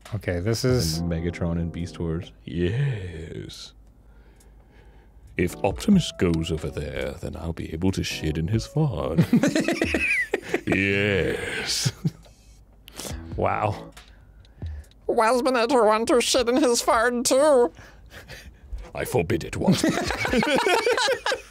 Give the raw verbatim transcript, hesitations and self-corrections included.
Okay, this is... And Megatron and Beast Wars. Yes. If Optimus goes over there, then I'll be able to shit in his fart. Yes. Wow. Wasminator want to shit in his fart too. I forbid it, Wasminator.